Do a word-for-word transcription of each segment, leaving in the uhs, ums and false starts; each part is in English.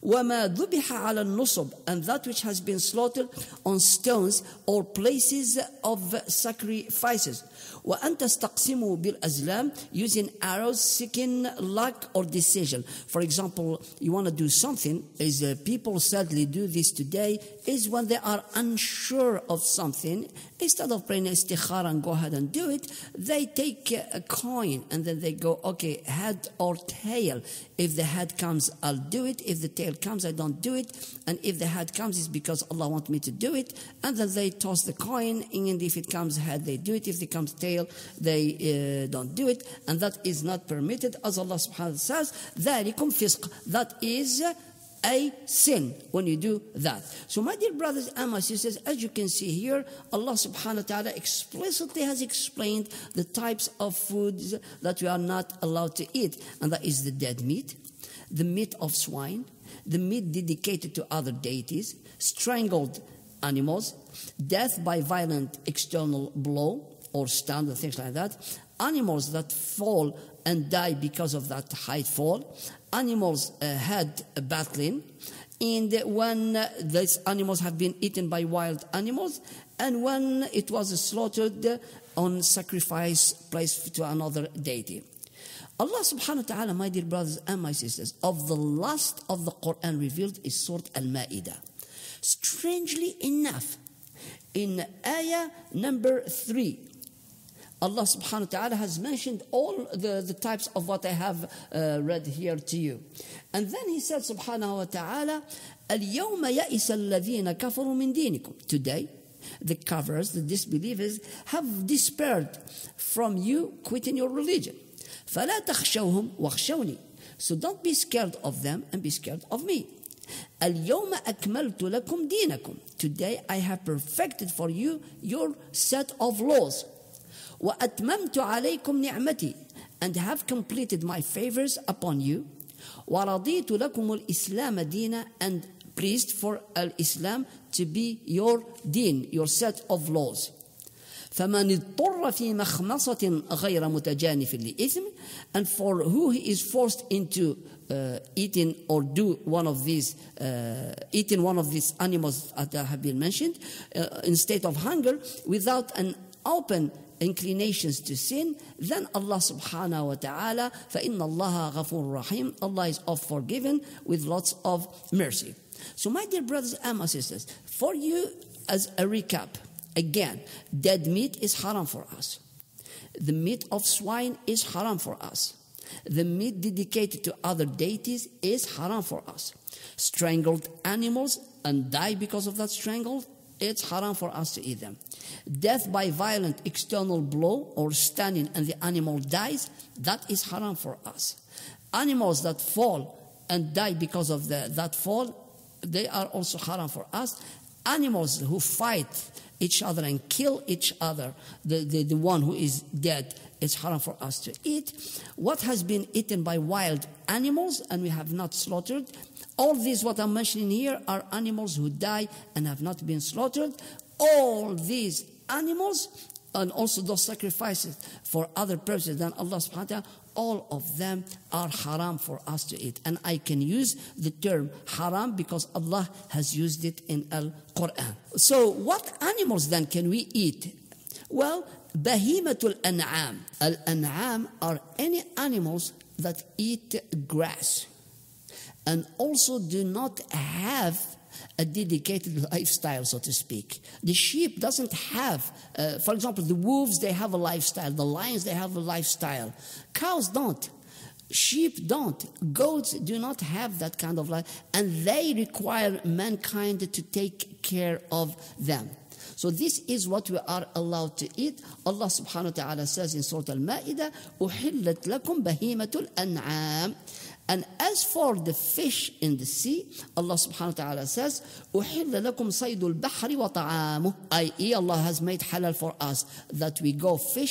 وَمَا ذُبِحَ عَلَى النُّصُبِ, and that which has been slaughtered on stones or places of sacrifices. وَأَن تَسْتَقْسِمُوا بِالْأَزْلَامِ, using arrows seeking luck or decision. For example, you want to do something, as uh, people sadly do this today, is when they are unsure of something, instead of praying istikhara and go ahead and do it, they take a coin and then they go, okay, head or tail. If the head comes, I'll do it. If the tail comes, I don't do it. And if the head comes, it's because Allah wants me to do it. And then they toss the coin, and if it comes head, they do it. If it comes tail, they uh, don't do it. And that is not permitted. As Allah subhanahu wa ta'ala says, ذَلِكُمْ فِسْقٌ, that is a sin when you do that. So my dear brothers and my sisters, as you can see here, Allah subhanahu wa ta'ala explicitly has explained the types of foods that we are not allowed to eat. And that is the dead meat, the meat of swine, the meat dedicated to other deities, strangled animals, death by violent external blow or stun and things like that, animals that fall and die because of that high fall, animals uh, had a battling, and when uh, these animals have been eaten by wild animals, and when it was slaughtered on sacrifice placed to another deity. Allah subhanahu wa ta'ala, my dear brothers and my sisters, of the last of the Quran revealed is Surah Al-Ma'idah. Strangely enough, in ayah number three, Allah subhanahu wa ta'ala has mentioned all the, the types of what I have uh, read here to you. And then he said subhanahu wa ta'ala, الْيَوْمَ يَئِسَ الَّذِينَ كَفَرُوا مِنْ دِينِكُمْ. Today, the kafirus, the disbelievers, have despaired from you quitting your religion. فَلَا تَخْشَوْهُمْ وَخْشَوْنِي. So don't be scared of them and be scared of me. الْيَوْمَ أَكْمَلْتُ لَكُمْ دِينَكُمْ. Today I have perfected for you your set of laws. وَأَتْمَمْتُ عَلَيْكُمْ نِعْمَتِي, and have completed my favors upon you. وَرَضِيتُ لَكُمُ الْإِسْلَامَ دِينًا, and pleased for al-Islam to be your deen, your set of laws. فَمَنِ اضْطُرَّ فِي مَخْمَصَةٍ غَيْرَ مُتَجَانِفٍ لِإِثْمٍ, and for who he is forced into uh, eating or do one of these, uh, eating one of these animals that have been mentioned, uh, in state of hunger, without an open inclinations to sin, then Allah subhanahu wa ta'ala, فَإِنَّ اللَّهَ غَفُورٌ رَحِيمٌ, Allah is of forgiven with lots of mercy. So my dear brothers and my sisters, for you as a recap, again, dead meat is haram for us. The meat of swine is haram for us. The meat dedicated to other deities is haram for us. Strangled animals and die because of that strangled, it's haram for us to eat them. Death by violent external blow or stunning and the animal dies, that is haram for us. Animals that fall and die because of the, that fall, they are also haram for us. Animals who fight each other and kill each other, the, the, the one who is dead, it's haram for us to eat. What has been eaten by wild animals and we have not slaughtered, all these what I'm mentioning here are animals who die and have not been slaughtered. All these animals and also those sacrifices for other purposes than Allah subhanahu wa ta'ala, all of them are haram for us to eat. And I can use the term haram because Allah has used it in Al-Quran. So what animals then can we eat? Well, bahimatul an'am. Al-an'am are any animals that eat grass and also do not have a dedicated lifestyle, so to speak. The sheep doesn't have, uh, for example, the wolves, they have a lifestyle. The lions, they have a lifestyle. Cows don't. Sheep don't. Goats do not have that kind of life. And they require mankind to take care of them. So this is what we are allowed to eat. Allah subhanahu wa ta'ala says in Surah Al-Ma'idah, أُحِلَّتْ لَكُمْ بَهِيمَةُ الْأَنْعَامِ. And as for the fish in the sea, Allah subhanahu wa ta'ala says, أُحِلَّ لَكُمْ صَيْدُ الْبَحْرِ وَطَعَامُهُ, that is Allah has made halal for us that we go fishing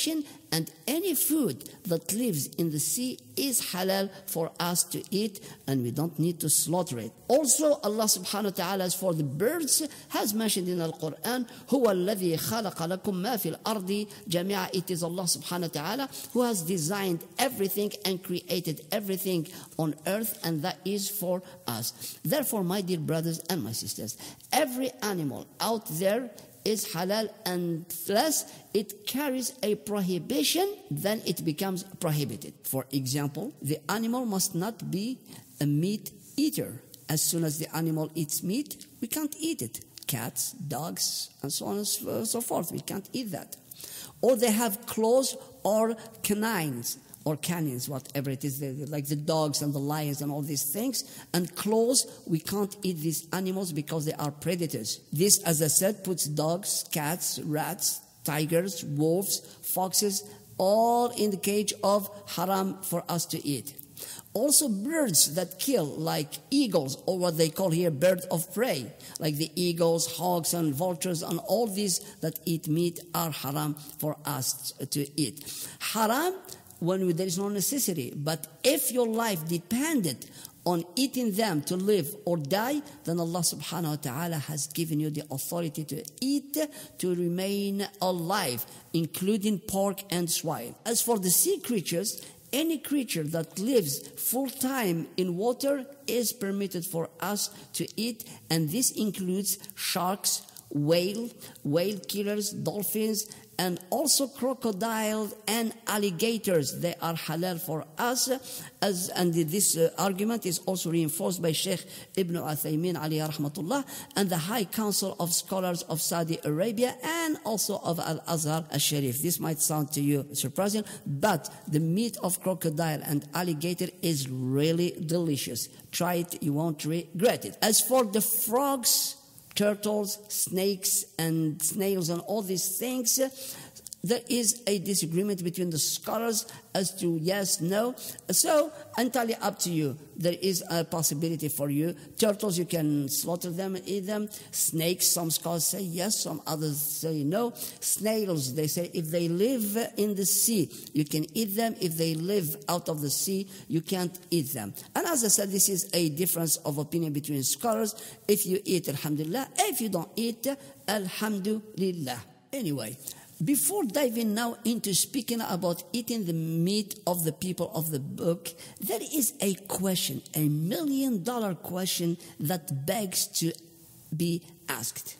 and any food that lives in the sea is halal for us to eat, and we don't need to slaughter it. Also, Allah subhanahu wa ta'ala, as for the birds, has mentioned in the Quran, هُوَ الَّذِي خَلَقَ لَكُم مَا فِي الْأَرْضِ جَمِيعًا. It is Allah subhanahu wa ta'ala who has designed everything and created everything on earth, and that is for us. Therefore, my dear brothers and my sisters, every animal out there is halal, unless it carries a prohibition, then it becomes prohibited. For example, the animal must not be a meat eater. As soon as the animal eats meat, we can't eat it. Cats, dogs, and so on and so forth, we can't eat that. Or they have claws or canines, or canines, whatever it is, like the dogs and the lions and all these things. And claws, we can't eat these animals because they are predators. This, as I said, puts dogs, cats, rats, tigers, wolves, foxes, all in the cage of haram for us to eat. Also birds that kill, like eagles, or what they call here birds of prey, like the eagles, hawks, and vultures, and all these that eat meat are haram for us to eat. Haram when there is no necessity, but if your life depended on eating them to live or die, then Allah subhanahu wa ta'ala has given you the authority to eat to remain alive, including pork and swine. As for the sea creatures, any creature that lives full time in water is permitted for us to eat, and this includes sharks, whale, whale killers, dolphins, and also crocodiles and alligators. They are halal for us. As, and this uh, argument is also reinforced by Sheikh Ibn Uthaymin alayhi rahmatullah and the High Council of Scholars of Saudi Arabia and also of Al-Azhar al-Sharif. This might sound to you surprising, but the meat of crocodile and alligator is really delicious. Try it, you won't regret it. As for the frogs, turtles, snakes, and snails, and all these things, there is a disagreement between the scholars as to yes, no. So, entirely up to you. There is a possibility for you. Turtles, you can slaughter them and eat them. Snakes, some scholars say yes, some others say no. Snails, they say if they live in the sea, you can eat them. If they live out of the sea, you can't eat them. And as I said, this is a difference of opinion between scholars. If you eat, alhamdulillah. If you don't eat, alhamdulillah. Anyway, before diving now into speaking about eating the meat of the people of the book, there is a question, a million dollar question that begs to be asked.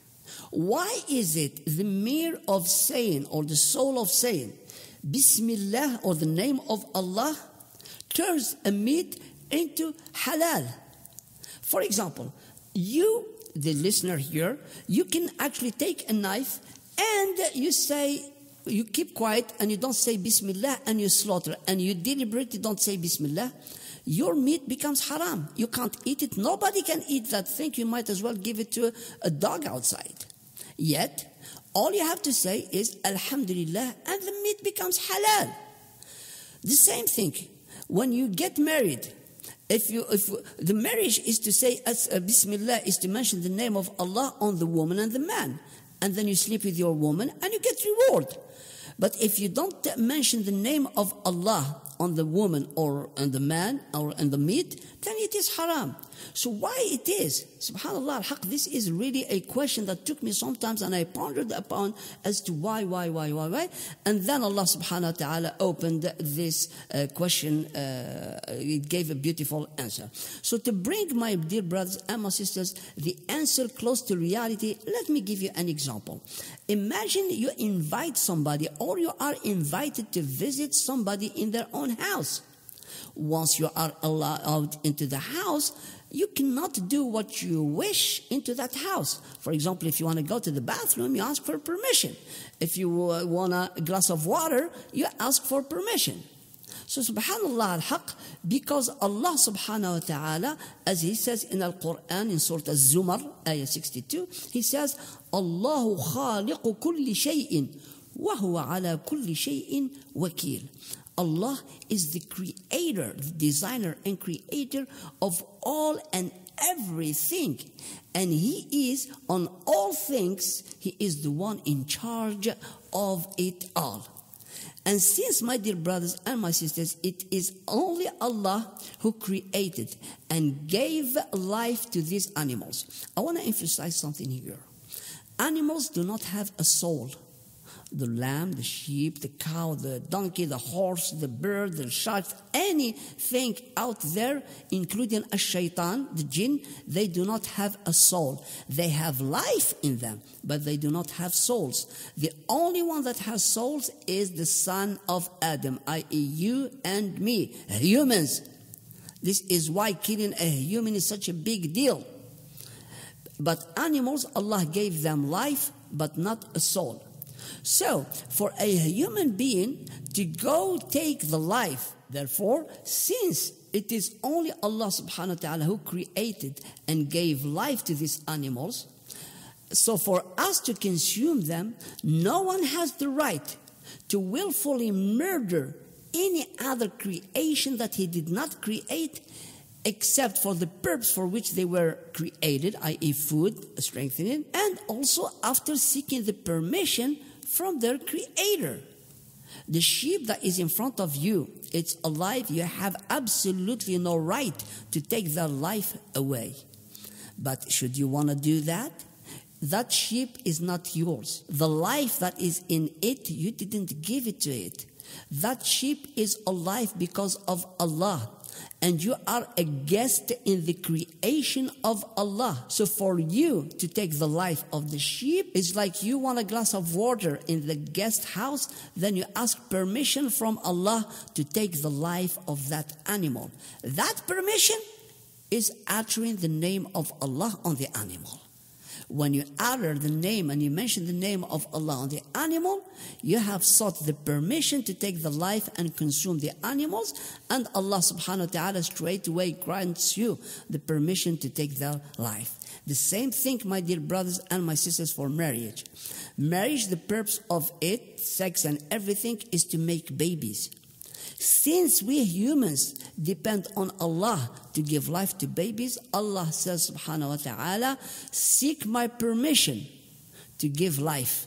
Why is it the mere of saying, or the soul of saying, Bismillah, or the name of Allah, turns a meat into halal? For example, you, the listener here, you can actually take a knife and you say, you keep quiet and you don't say Bismillah and you slaughter and you deliberately don't say Bismillah, your meat becomes haram. You can't eat it. Nobody can eat that thing. You might as well give it to a dog outside. Yet, all you have to say is Alhamdulillah and the meat becomes halal. The same thing, when you get married, If you, if the marriage is to say as, uh, Bismillah, is to mention the name of Allah on the woman and the man. And then you sleep with your woman and you get reward. But if you don't mention the name of Allah on the woman or on the man or on the meat, then it is haram. So why it is? Subhanallah al-haq, this is really a question that took me sometimes and I pondered upon as to why, why, why, why, why. And then Allah subhanahu wa ta'ala opened this uh, question, uh, it gave a beautiful answer. So to bring my dear brothers and my sisters the answer close to reality, let me give you an example. Imagine you invite somebody or you are invited to visit somebody in their own house. Once you are allowed into the house, you cannot do what you wish into that house. For example, if you want to go to the bathroom, you ask for permission. If you uh, want a glass of water, you ask for permission. So subhanallah al-haq, because Allah subhanahu wa ta'ala, as he says in Al-Quran in Surah Az-Zumar, ayah sixty-two, he says, Allahu khaliqu kulli shay'in, wa huwa ala kulli shay'in wakil. Allah is the creator, the designer and creator of all and everything. And he is on all things, he is the one in charge of it all. And since, my dear brothers and my sisters, it is only Allah who created and gave life to these animals. I want to emphasize something here. Animals do not have a soul. The lamb, the sheep, the cow, the donkey, the horse, the bird, the shark, anything out there, including a shaitan, the jinn, they do not have a soul. They have life in them, but they do not have souls. The only one that has souls is the son of Adam, that is you and me, humans. This is why killing a human is such a big deal. But animals, Allah gave them life, but not a soul. So, for a human being to go take the life, therefore, since it is only Allah subhanahu wa ta'ala who created and gave life to these animals, so for us to consume them, no one has the right to willfully murder any other creation that he did not create, except for the purpose for which they were created, that is food, strengthening, and also after seeking the permission from their creator. The sheep that is in front of you, it's alive. You have absolutely no right to take their life away. But should you want to do that, that sheep is not yours. The life that is in it, you didn't give it to it. That sheep is alive because of Allah. And you are a guest in the creation of Allah. So for you to take the life of the sheep, it's like you want a glass of water in the guest house, then you ask permission from Allah to take the life of that animal. That permission is uttering the name of Allah on the animal. When you utter the name and you mention the name of Allah on the animal, you have sought the permission to take the life and consume the animals, and Allah subhanahu wa ta'ala straight away grants you the permission to take their life. The same thing, my dear brothers and my sisters, for marriage. Marriage, the purpose of it, sex and everything, is to make babies. Since we humans depend on Allah to give life to babies, Allah says subhanahu wa ta'ala, seek my permission to give life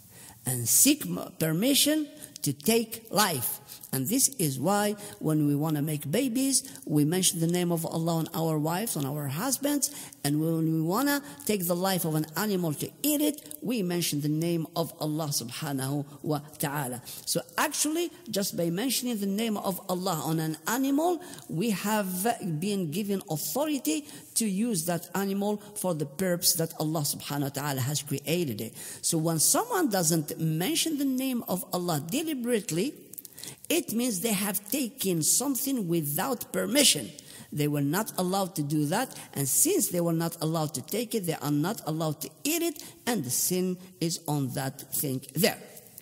and seek permission to take life. And this is why when we want to make babies, we mention the name of Allah on our wives, on our husbands. And when we want to take the life of an animal to eat it, we mention the name of Allah subhanahu wa ta'ala. So actually, just by mentioning the name of Allah on an animal, we have been given authority to use that animal for the purpose that Allah subhanahu wa ta'ala has created it. So when someone doesn't mention the name of Allah deliberately, it means they have taken something without permission. They were not allowed to do that, and since they were not allowed to take it, they are not allowed to eat it, and the sin is on that thing there.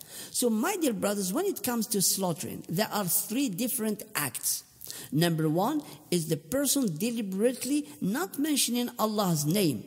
So my dear brothers, when it comes to slaughtering, there are three different acts. Number one is the person deliberately not mentioning Allah's name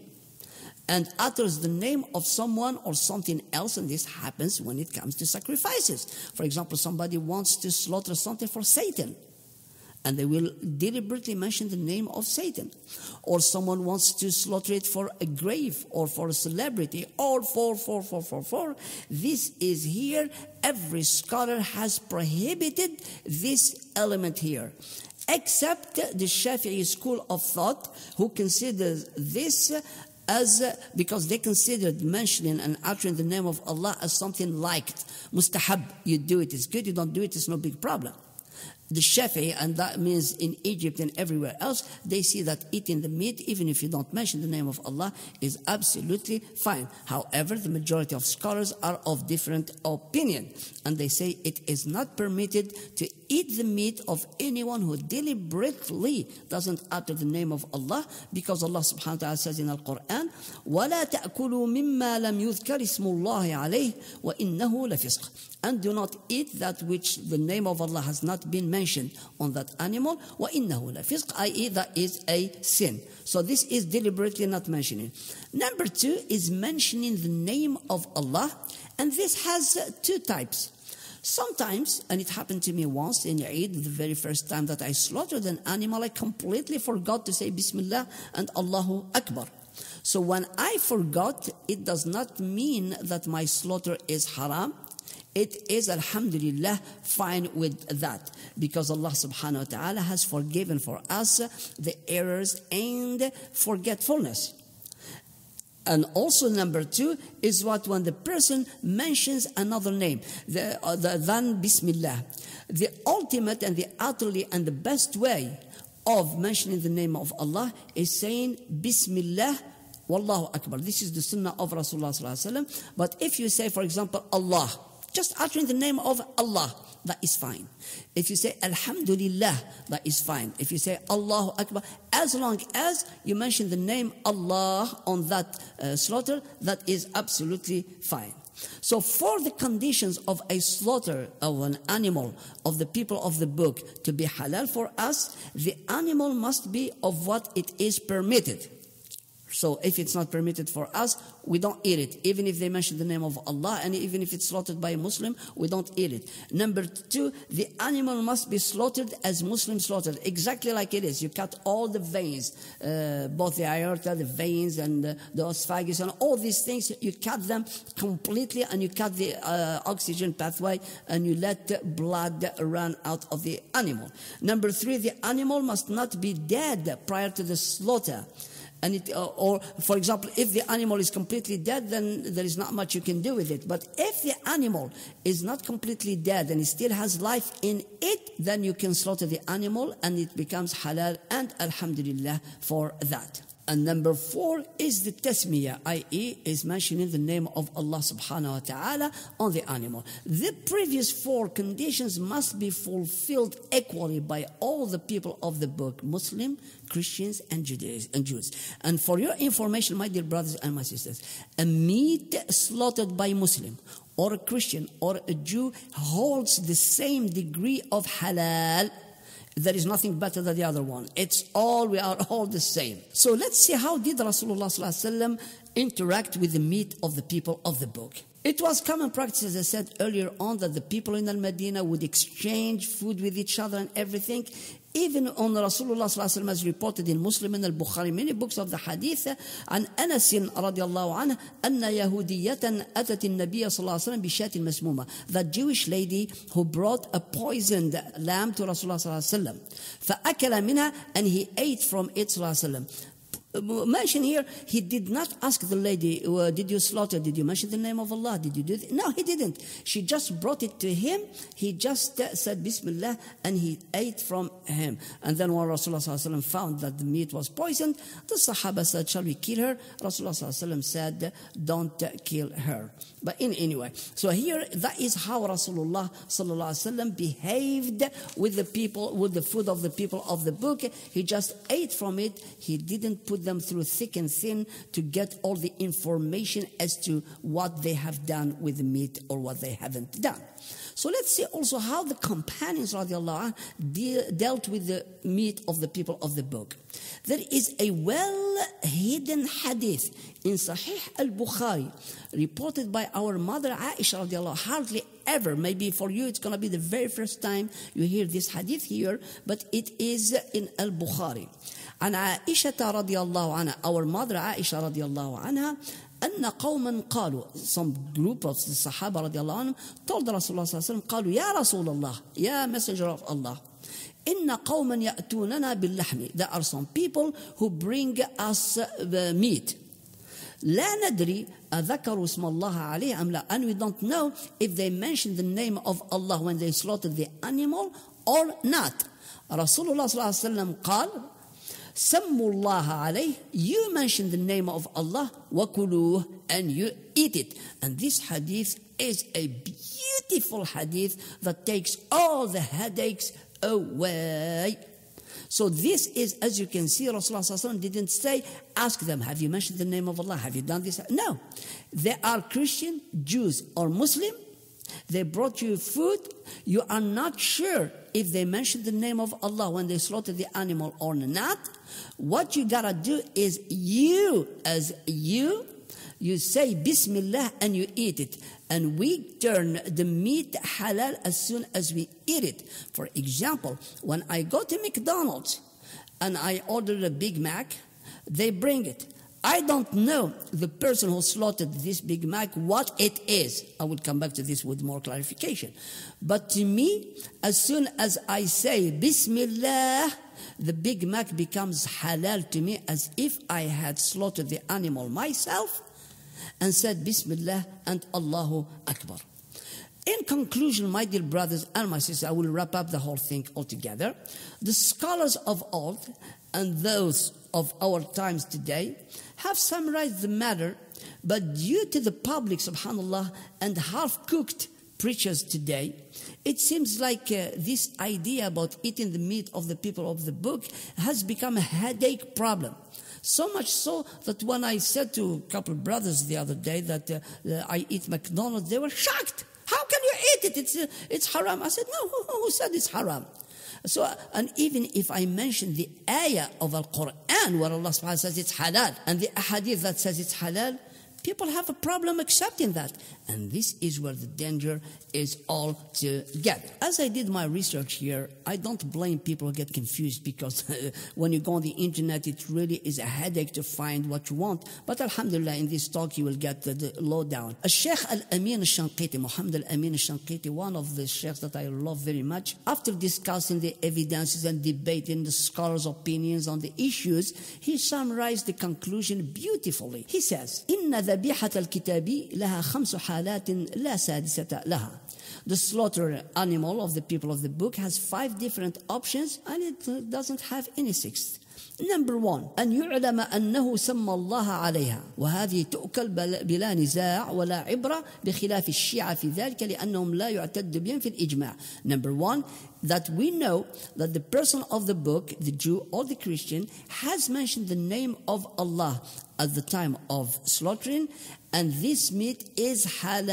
and utters the name of someone or something else, and this happens when it comes to sacrifices. For example, somebody wants to slaughter something for Satan, and they will deliberately mention the name of Satan. Or someone wants to slaughter it for a grave or for a celebrity or for, for, for, for, for. This is here. Every scholar has prohibited this element here, except the Shafi'i school of thought, who considers this as, uh, because they considered mentioning and uttering the name of Allah as something liked. Mustahab, you do it, it's good, you don't do it, it's no big problem. The Shafi'i, and that means in Egypt and everywhere else, they see that eating the meat, even if you don't mention the name of Allah, is absolutely fine. However, the majority of scholars are of different opinion, and they say it is not permitted to eat the meat of anyone who deliberately doesn't utter the name of Allah, because Allah subhanahu wa ta'ala says in the Quran, وَلَا تَأْكُلُوا مِمَّا لَمْ يُذْكَرِ اسْمُ اللَّهِ عَلَيْهِ وَإِنَّهُ لَفِسْقٌ. And do not eat that which the name of Allah has not been mentioned on that animal. وَإِنَّهُ لَفِسْقٌ, that is, that is a sin. So this is deliberately not mentioning. Number two is mentioning the name of Allah, and this has uh, two types. Sometimes, and it happened to me once in Eid, the very first time that I slaughtered an animal, I completely forgot to say Bismillah and Allahu Akbar. So when I forgot, it does not mean that my slaughter is haram. it is, alhamdulillah, fine with that, because Allah subhanahu wa ta'ala has forgiven for us the errors and forgetfulness. And also number two is what when the person mentions another name, the, uh, the, than Bismillah. The ultimate and the utterly and the best way of mentioning the name of Allah is saying Bismillah, Wallahu Akbar. This is the sunnah of Rasulullah sallallahu alaihi wasallam. But if you say, for example, Allah, just uttering the name of Allah, that is fine. If you say Alhamdulillah, that is fine. If you say Allahu Akbar, as long as you mention the name Allah on that uh, slaughter, that is absolutely fine. So for the conditions of a slaughter of an animal of the people of the book to be halal for us, the animal must be of what it is permitted. So if it's not permitted for us, we don't eat it. Even if they mention the name of Allah, and even if it's slaughtered by a Muslim, we don't eat it. Number two, the animal must be slaughtered as Muslims slaughtered, exactly like it is. You cut all the veins, uh, both the aorta, the veins, and uh, the esophagus, and all these things. You cut them completely, and you cut the uh, oxygen pathway, and you let the blood run out of the animal. Number three, the animal must not be dead prior to the slaughter. And it, uh, or, for example, if the animal is completely dead, then there is not much you can do with it. But if the animal is not completely dead and it still has life in it, then you can slaughter the animal and it becomes halal, and alhamdulillah for that. And number four is the tasmiyah, that is is mentioning the name of Allah subhanahu wa ta'ala on the animal. The previous four conditions must be fulfilled equally by all the people of the book, Muslim, Christians, and Jews. And for your information, my dear brothers and my sisters, a meat slaughtered by a Muslim or a Christian or a Jew holds the same degree of halal. There is nothing better than the other one. It's all, we are all the same. So let's see, how did Rasulullah sallallahu alaihi wasallam interact with the meat of the people of the book? It was common practice, as I said earlier on, that the people in Al-Madinah would exchange food with each other and everything. Even on Rasulullah sallallahu alaihi wasallam, as reported in Muslim and Al-Bukhari, many books of the hadith, عن أنس رضي الله عنه أن يهودية أتت النبي صلى الله عليه وسلم بشاة مسمومة. That Jewish lady who brought a poisoned lamb to Rasulullah sallallahu alaihi wasallam. فأكل منها, and he ate from it sallallahu alaihi wasallam. Mention here, he did not ask the lady, uh, did you slaughter, did you mention the name of Allah, did you do it? No, he didn't. She just brought it to him. He just uh, said Bismillah, and he ate from him. And then when Rasulullah found that the meat was poisoned, the Sahaba said, shall we kill her? Rasulullah said, don't uh, kill her. But in anyway, so here, that is how Rasulullah behaved with the people, with the food of the people of the book. He just ate from it. He didn't put them through thick and thin to get all the information as to what they have done with the meat or what they haven't done. So let's see also how the companions radiallahu anh, de- dealt with the meat of the people of the book. There is a well-hidden hadith in Sahih al-Bukhari reported by our mother Aisha radiallahu, hardly ever, maybe for you it's going to be the very first time you hear this hadith here, but it is in al-Bukhari. عن عائشة رضي الله عنها, our mother Aisha رضي الله عنها, أن قوما قالوا, some group of the Sahaba رضي الله عنهم told Rasulullah صلى الله عليه وسلم, قالوا يا رسول الله, يا messenger of Allah, إن قوما يأتوننا باللحم. There are some people who bring us the meat. لا ندري أذكروا اسم الله عليه أم لا, and we don't know if they mention the name of Allah when they slaughtered the animal or not. Rasulullah صلى الله عليه وسلم قال, سموا الله عليه, you mention the name of Allah, وكلوه, and you eat it. And this hadith is a beautiful hadith that takes all the headaches away. So this is, as you can see, Rasulullah didn't say, ask them, have you mentioned the name of Allah? Have you done this? No. They are Christian, Jews, or Muslim. They brought you food. You are not sure if they mentioned the name of Allah when they slaughtered the animal or not. What you gotta do is you, as you, you say Bismillah and you eat it. And we turn the meat halal as soon as we eat it. For example, when I go to McDonald's and I order a Big Mac, they bring it. I don't know the person who slaughtered this Big Mac, what it is. I will come back to this with more clarification. But to me, as soon as I say Bismillah, the Big Mac becomes halal to me, as if I had slaughtered the animal myself and said Bismillah and Allahu Akbar. In conclusion, my dear brothers and my sisters, I will wrap up the whole thing altogether. The scholars of old and those of our times today have summarized the matter, but due to the public, subhanallah, and half-cooked preachers today, it seems like uh, this idea about eating the meat of the people of the book has become a headache problem. So much so that when I said to a couple of brothers the other day that uh, uh, I eat McDonald's, they were shocked. How can you eat it? It's, uh, it's haram. I said, no, who, who said it's haram? So, and even if I mention the ayah of Al-Quran where Allah subhanahu wa ta'ala says it's halal, and the hadith that says it's halal, people have a problem accepting that. And this is where the danger is all together. As I did my research here, I don't blame people who get confused, because when you go on the internet, it really is a headache to find what you want. But alhamdulillah, in this talk, you will get the, the lowdown. Sheikh Al-Amin Al-Shanqiti, Muhammad Al-Amin Al-Shanqiti, one of the sheikhs that I love very much, after discussing the evidences and debating the scholars' opinions on the issues, he summarized the conclusion beautifully. He says, إن ذبيحة الكتاب لها خمس حالات لا سادسة لها. The slaughter animal of the people of the book has five different options, and it doesn't have any sixth. Number one, أن يعلم أنه سمى الله عليها وهذه تؤكل بلا نزاع ولا عبرة بخلاف الشيعة في ذلك لأنهم لا يعتد بهم في الإجماع. Number one, that we know that the person of the book, the Jew or the Christian, has mentioned the name of Allah at the time of slaughtering, and this meat is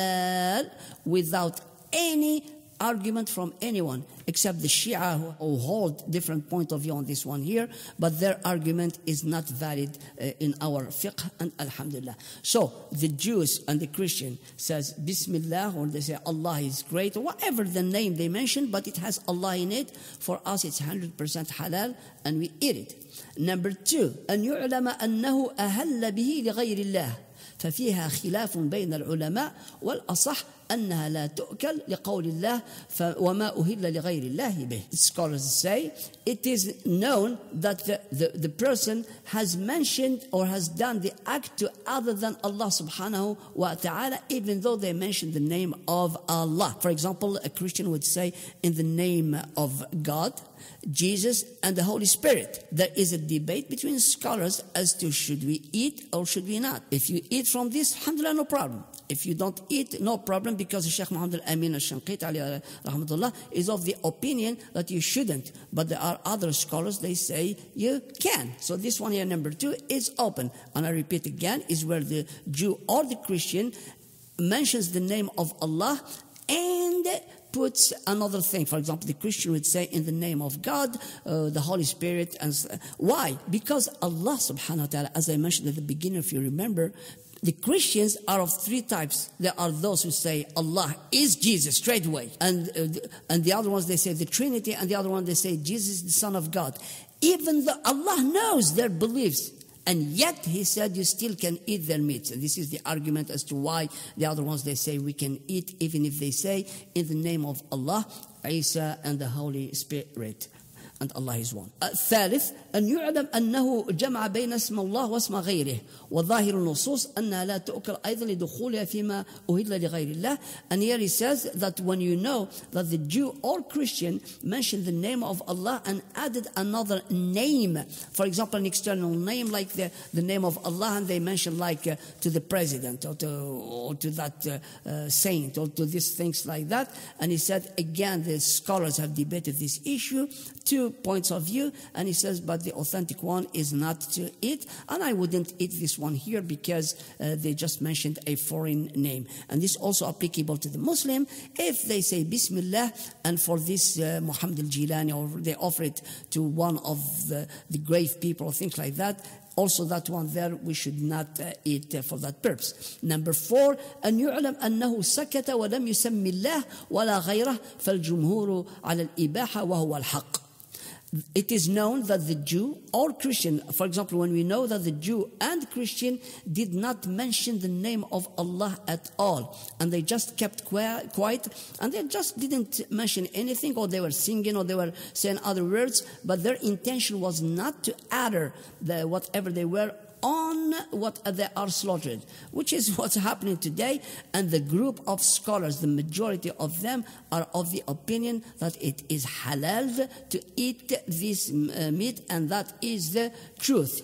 halal without any argument from anyone, except the Shia who hold different point of view on this one here, but their argument is not valid uh, in our fiqh, and alhamdulillah. So the Jews and the Christian says Bismillah, or they say Allah is great, or whatever the name they mention, but it has Allah in it. For us it's one hundred percent halal and we eat it. Number two, أن يعلم أنه أهل به لغير الله ففيها خلاف بين العلماء والأصح أنها لا تؤكل لقول الله وما أهل لغير الله به. Scholars say it is known that the, the, the person has mentioned or has done the act to other than Allah subhanahu wa ta'ala, even though they mention the name of Allah. For example, a Christian would say in the name of God, Jesus and the Holy Spirit. There is a debate between scholars as to should we eat or should we not. If you eat from this, alhamdulillah, no problem. If you don't eat, no problem, because Sheikh Muhammad Al-Amin Al-Shanqiti alayhi rahmatullah is of the opinion that you shouldn't. But there are other scholars, they say you can. So this one here, number two, is open. And I repeat again, is where the Jew or the Christian mentions the name of Allah and puts another thing. For example, the Christian would say in the name of God, uh, the Holy Spirit. And why? Because Allah subhanahu wa ta'ala, as I mentioned at the beginning, if you remember, the Christians are of three types. There are those who say Allah is Jesus straight away. And, uh, and the other ones, they say the Trinity. And the other one, they say Jesus is the Son of God. Even though Allah knows their beliefs, and yet He said you still can eat their meats. And this is the argument as to why the other ones, they say we can eat, even if they say in the name of Allah, Isa, and the Holy Spirit. And Allah is one. الثالث أن يعلم أنه جمع بين اسم الله واسم غيره وظاهر النصوص أنها لا تؤكل أيضا لدخولها فيما أهل لغير الله. And here he says that when you know that the Jew or Christian mentioned the name of Allah and added another name, for example, an external name like the, the name of Allah, and they mention like uh, to the president or to, or to that uh, uh, saint or to these things like that. And he said, again, the scholars have debated this issue. Two points of view, and he says, but the authentic one is not to eat, and I wouldn't eat this one here because uh, they just mentioned a foreign name. And this is also applicable to the Muslim. If they say Bismillah, and for this uh, Muhammad al-Jilani, or they offer it to one of the, the grave people or things like that, also that one there we should not uh, eat uh, for that purpose. Number four, أن يعلم أنه سكت ولم يسمي الله ولا غيره فالجمهور على الإباحة وهو الحق. it is known that the Jew or Christian, for example, when we know that the Jew and Christian did not mention the name of Allah at all, and they just kept quiet, and they just didn't mention anything, or they were singing, or they were saying other words, but their intention was not to utter the, whatever they were on what they are slaughtered, which is what's happening today. And the group of scholars, the majority of them, are of the opinion that it is halal to eat this uh, meat, and that is the truth.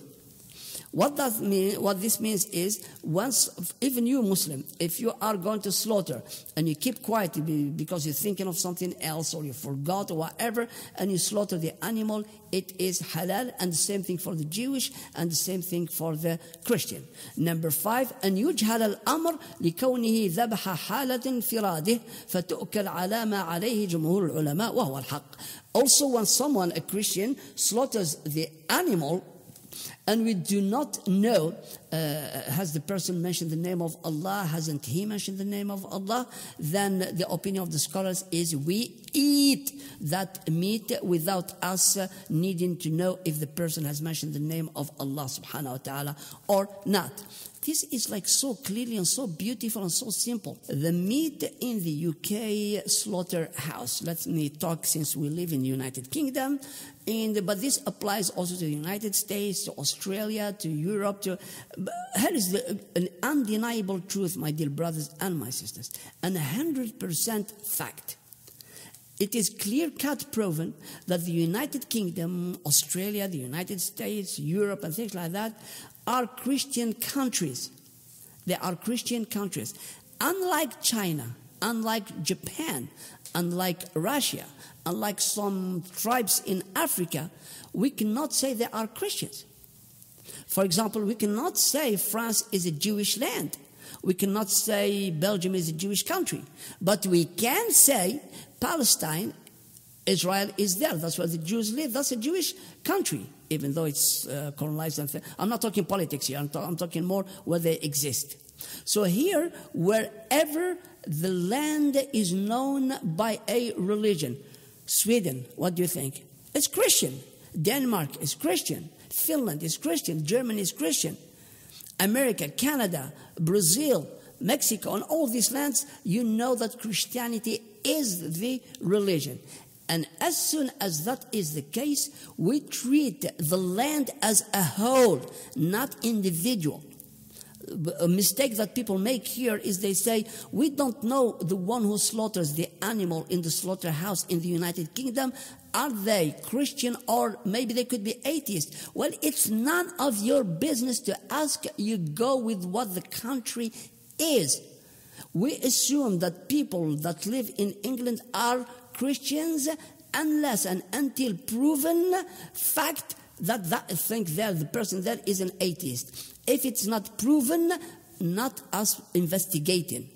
What that mean? What this means is, once, even you Muslim, if you are going to slaughter and you keep quiet because you're thinking of something else, or you forgot or whatever, and you slaughter the animal, it is halal. And the same thing for the Jewish, and the same thing for the Christian. Number five, أن يجهل الأمر لكونه ذبح حالة انفراده فتؤكل على ما عليه جمهور العلماء وهو الحق. Also, when someone, a Christian, slaughters the animal, and we do not know, uh, has the person mentioned the name of Allah, hasn't he mentioned the name of Allah, then the opinion of the scholars is we eat that meat without us uh, needing to know if the person has mentioned the name of Allah subhanahu wa ta'ala or not. This is like so clearly and so beautiful and so simple. The meat in the U K slaughterhouse, let me talk since we live in the United Kingdom, and, but this applies also to the United States, to Australia, to Europe. To, here is the, an undeniable truth, my dear brothers and my sisters, and a hundred percent fact. It is clear-cut proven that the United Kingdom, Australia, the United States, Europe, and things like that are Christian countries. They are Christian countries. Unlike China, unlike Japan, unlike Russia, unlike some tribes in Africa, we cannot say they are Christians. For example, we cannot say France is a Jewish land. We cannot say Belgium is a Jewish country. But we can say Palestine, Israel is there. That's where the Jews live. That's a Jewish country, even though it's uh, colonized. And I'm not talking politics here. I'm, ta- I'm talking more where they exist. So here, wherever the land is known by a religion, Sweden, what do you think? It's Christian. Denmark is Christian. Finland is Christian. Germany is Christian. America, Canada, Brazil, Mexico, and all these lands, you know that Christianity is the religion. And as soon as that is the case, we treat the land as a whole, not individual. A mistake that people make here is they say, we don't know the one who slaughters the animal in the slaughterhouse in the United Kingdom. Are they Christian, or maybe they could be atheist? Well, it's none of your business to ask. You go with what the country is. We assume that people that live in England are Christians unless and until proven fact that that think there, the person there is an atheist. If it's not proven, not us investigating.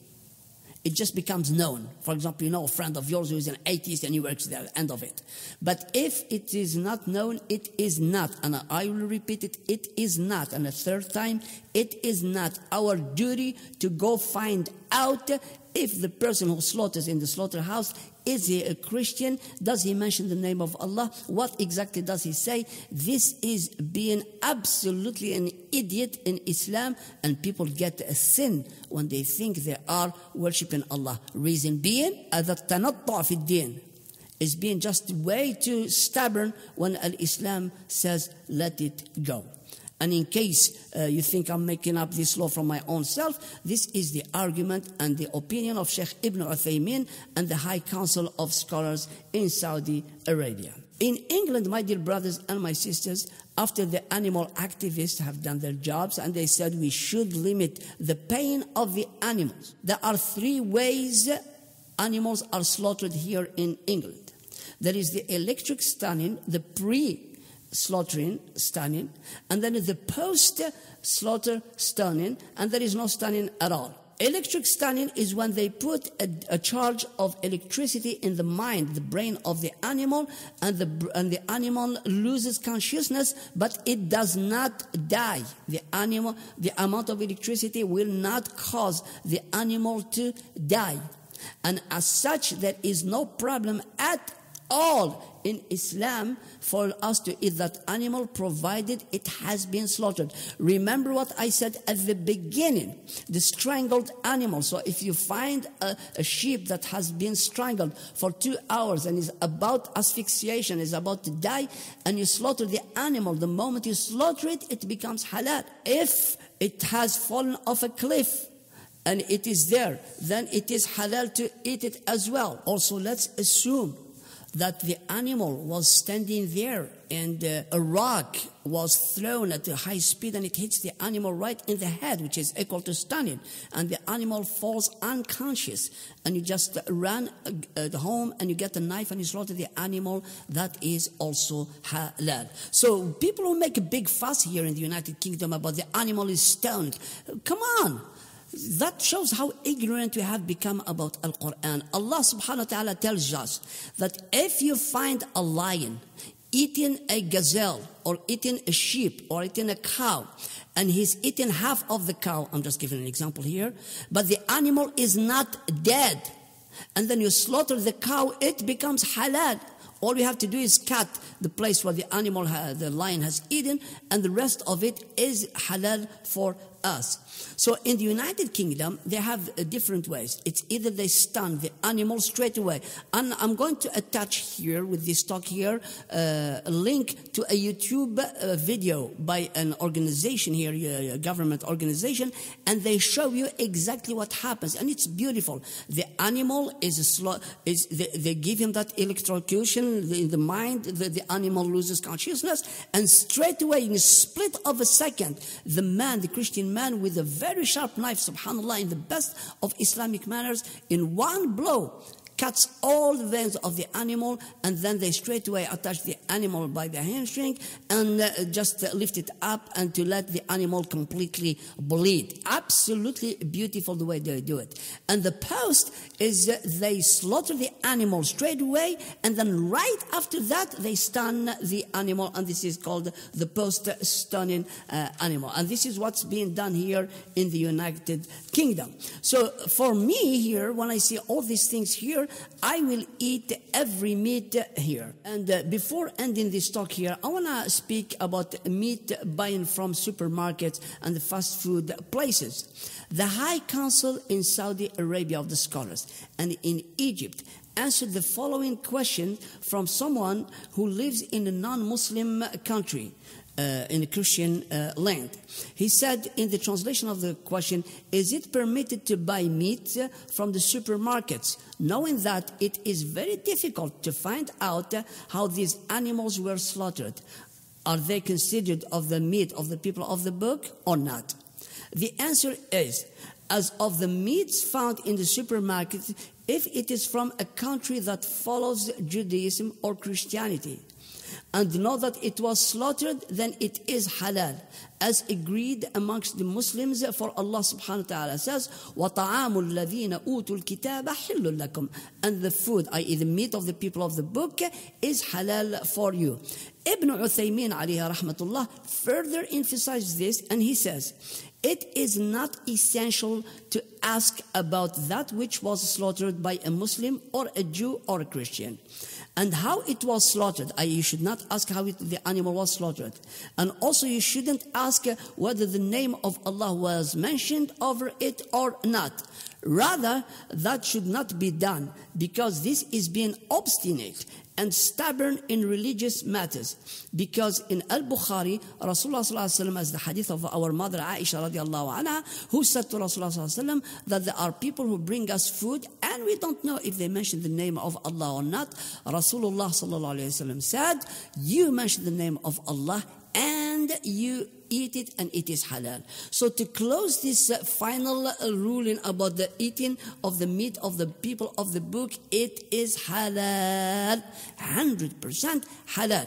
It just becomes known. For example, you know a friend of yours who is an atheist and he works there, end of it. But if it is not known, it is not. And I will repeat it, it is not. And a third time, it is not our duty to go find out if the person who slaughters in the slaughterhouse, is he a Christian? Does he mention the name of Allah? What exactly does he say? This is being absolutely an idiot in Islam, and people get a sin when they think they are worshipping Allah. Reason being, التنطع في الدين is being just way too stubborn when Al-Islam says, let it go. And in case uh, you think I'm making up this law from my own self, this is the argument and the opinion of Sheikh Ibn Uthaymeen and the High Council of Scholars in Saudi Arabia. In England, my dear brothers and my sisters, after the animal activists have done their jobs and they said we should limit the pain of the animals, there are three ways animals are slaughtered here in England. There is the electric stunning, the pre slaughtering, stunning, and then the post-slaughter stunning, and there is no stunning at all. Electric stunning is when they put a, a charge of electricity in the mind, the brain of the animal, and the, and the animal loses consciousness, but it does not die. The animal, the amount of electricity will not cause the animal to die. And as such, there is no problem at all in Islam for us to eat that animal, provided it has been slaughtered. Remember what I said at the beginning, the strangled animal. So if you find a, a sheep that has been strangled for two hours and is about asphyxiation, is about to die, and you slaughter the animal, the moment you slaughter it, it becomes halal. If it has fallen off a cliff and it is there, then it is halal to eat it as well. Also, let's assume that the animal was standing there and uh, a rock was thrown at a high speed and it hits the animal right in the head, which is equal to stunning, and the animal falls unconscious, and you just run uh, home and you get a knife and you slaughter the animal. That is also halal. So people who make a big fuss here in the United Kingdom about the animal is stoned, come on. That shows how ignorant we have become about Al-Quran. Allah subhanahu wa ta'ala tells us that if you find a lion eating a gazelle or eating a sheep or eating a cow, and he's eating half of the cow, I'm just giving an example here, but the animal is not dead, and then you slaughter the cow, it becomes halal. All you have to do is cut the place where the animal, the lion has eaten, and the rest of it is halal for us. So in the United Kingdom, they have uh, different ways. It's either they stun the animal straight away. And I'm going to attach here, with this talk here, uh, a link to a YouTube uh, video by an organization here, a government organization, and they show you exactly what happens. And it's beautiful. The animal is, a sl- is they, they give him that electrocution in the mind, the, the animal loses consciousness, and straight away, in a split of a second, the man, the Christian man, with a very sharp knife, subhanAllah, in the best of Islamic manners, in one blow, cuts all the veins of the animal, and then they straight away attach the animal by the hamstring and uh, just uh, lift it up and to let the animal completely bleed. Absolutely beautiful the way they do it. And the post is uh, they slaughter the animal straight away, and then right after that they stun the animal, and this is called the post-stunning uh, animal. And this is what's being done here in the United Kingdom. So for me here, when I see all these things here, I will eat every meat here. And uh, before ending this talk here, I want to speak about meat buying from supermarkets and the fast food places. The High Council in Saudi Arabia of the Scholars and in Egypt answered the following question from someone who lives in a non-Muslim country. Uh, in a Christian uh, land. He said in the translation of the question, is it permitted to buy meat uh, from the supermarkets, knowing that it is very difficult to find out uh, how these animals were slaughtered? Are they considered of the meat of the people of the book or not? The answer is, as of the meats found in the supermarket, if it is from a country that follows Judaism or Christianity, and know that it was slaughtered, then it is halal, as agreed amongst the Muslims, for Allah subhanahu wa ta'ala says, وَطَعَامُ الَّذِينَ أُوتُوا الْكِتَابَ حِلٌّ لَكُمْ, and the food, that is the meat of the people of the book, is halal for you. Ibn Uthaymeen alayhi rahmatullah further emphasizes this, and he says, it is not essential to ask about that which was slaughtered by a Muslim or a Jew or a Christian, and how it was slaughtered. that is, you should not ask how it, the animal was slaughtered. And also you shouldn't ask whether the name of Allah was mentioned over it or not. Rather, that should not be done, because this is being obstinate and stubborn in religious matters. Because in Al-Bukhari, Rasulullah sallallahu alaihi wasallam, as the hadith of our mother Aisha radiallahu anha, who said to Rasulullah sallallahu alaihi wasallam that there are people who bring us food and we don't know if they mention the name of Allah or not. Rasulullah sallallahu alaihi wasallam said, you mention the name of Allah and you eat it, and it is halal. So to close this uh, final uh, ruling about the eating of the meat of the people of the book, it is halal, one hundred percent halal.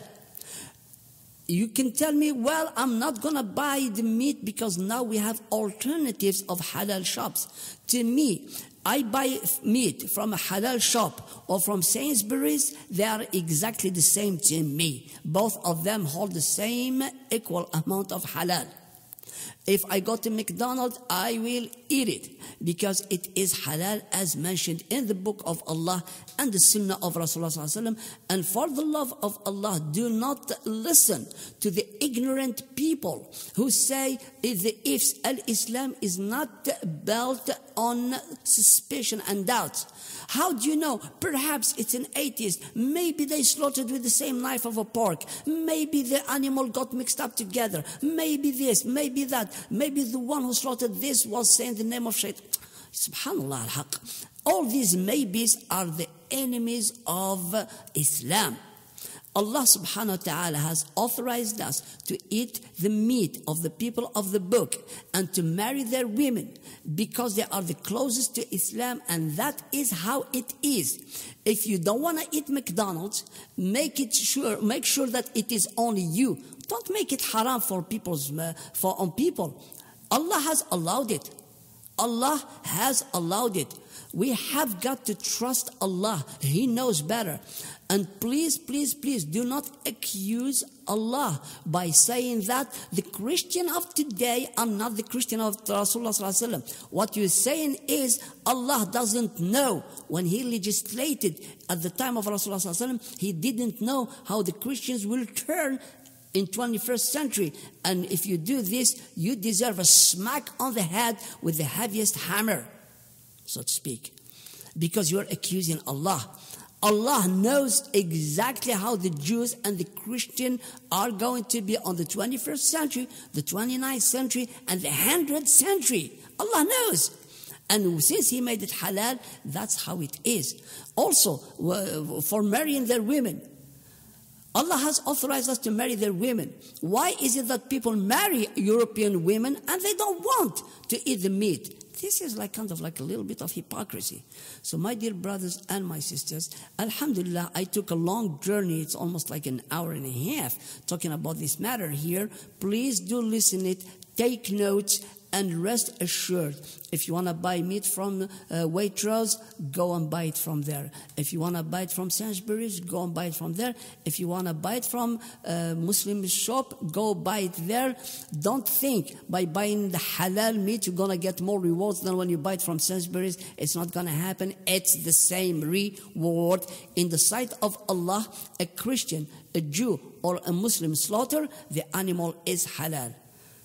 You can tell me, well, I'm not going to buy the meat because now we have alternatives of halal shops. To me, I buy meat from a halal shop or from Sainsbury's, they are exactly the same to me. Both of them hold the same equal amount of halal. If I go to McDonald's, I will eat it. because it is halal as mentioned in the book of Allah and the sunnah of Rasulullah sallallahu alaihi wasallam. And for the love of Allah, do not listen to the ignorant people who say the ifs. Al-Islam is not built on suspicion and doubt. How do you know? Perhaps it's an atheist. Maybe they slaughtered with the same knife of a pork. Maybe the animal got mixed up together. Maybe this, maybe that. Maybe the one who slaughtered this was saying the name of Shaitan. Subhanallah al-Haq. All these maybes are the enemies of Islam. Allah subhanahu wa ta'ala has authorized us to eat the meat of the people of the book and to marry their women because they are the closest to Islam, and that is how it is. If you don't want to eat McDonald's, make it sure, make sure that it is only you. Don't make it haram for people's, uh, for on people. Allah has allowed it. Allah has allowed it. We have got to trust Allah. He knows better. And please, please, please do not accuse Allah by saying that the Christian of today are not the Christian of Rasulullah sallallahu alaihi wasallam. What you're saying is Allah doesn't know. When He legislated at the time of Rasulullah sallallahu alaihi wasallam, He didn't know how the Christians will turn in twenty-first century. And if you do this, you deserve a smack on the head with the heaviest hammer, so to speak, because you're accusing Allah. Allah knows exactly how the Jews and the Christian are going to be on the twenty-first century, the twenty-ninth century, and the hundredth century. Allah knows. And since He made it halal, that's how it is. Also, for marrying their women, Allah has authorized us to marry their women. Why is it that people marry European women and they don't want to eat the meat? This is like kind of like a little bit of hypocrisy. So my dear brothers and my sisters, alhamdulillah, I took a long journey. It's almost like an hour and a half talking about this matter here. Please do listen it, take notes, and rest assured, if you want to buy meat from uh, Waitrose, go and buy it from there. If you want to buy it from Sainsbury's, go and buy it from there. If you want to buy it from a Muslim shop, go buy it there. Don't think by buying the halal meat you're going to get more rewards than when you buy it from Sainsbury's. It's not going to happen. It's the same reward. In the sight of Allah, a Christian, a Jew, or a Muslim slaughter, the animal is halal.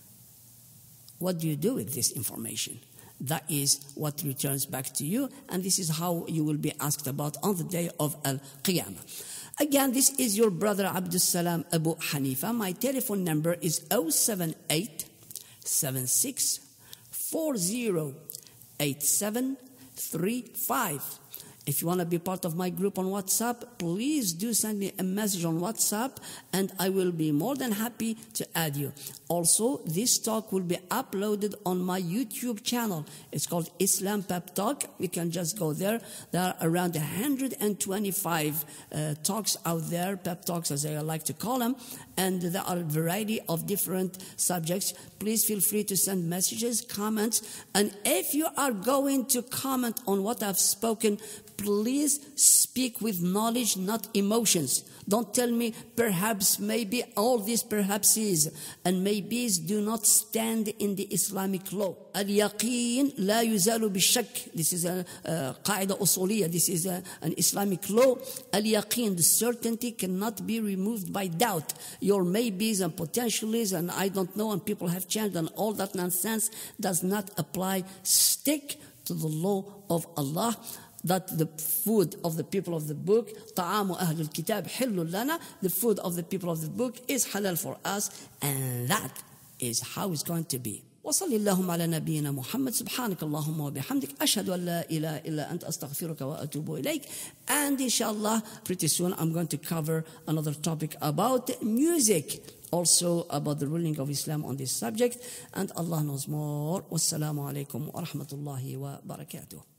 What do you do with this information? That is what returns back to you, and this is how you will be asked about on the day of Al-Qiyamah. Again, this is your brother Abdul Salam Abu Hanifa. My telephone number is zero seven eight, seven six, four zero, eight seven three five. If you want to be part of my group on WhatsApp, please do send me a message on WhatsApp, and I will be more than happy to add you. Also, this talk will be uploaded on my YouTube channel. It's called Islam Pep-Talk. You can just go there. There are around one hundred twenty-five uh, talks out there, Pep-Talks as I like to call them, and there are a variety of different subjects. Please feel free to send messages, comments, and if you are going to comment on what I've spoken, please speak with knowledge, not emotions. Don't tell me perhaps, maybe, all these perhapses and maybes do not stand in the Islamic law. Al-yaqeen la yuzalu bi-shak. This is a qaida usuliyya. This is a, an Islamic law. Al-yaqeen, the certainty cannot be removed by doubt. Your maybes and potentialities and I don't know and people have changed and all that nonsense does not apply. Stick to the law of Allah. That the food of the people of the book, طعام أهل الكتاب حل لنا, the food of the people of the book is halal for us, and that is how it's going to be. وصل اللهم على نبينا محمد سبحانك اللهم وبحمدك أشهد أن لا إله إلا أنت أستغفرك وأتوب إليك. And inshallah, pretty soon I'm going to cover another topic about music, also about the ruling of Islam on this subject, and Allah knows more. Wassalamu alaikum wa rahmatullahi wa barakatuh.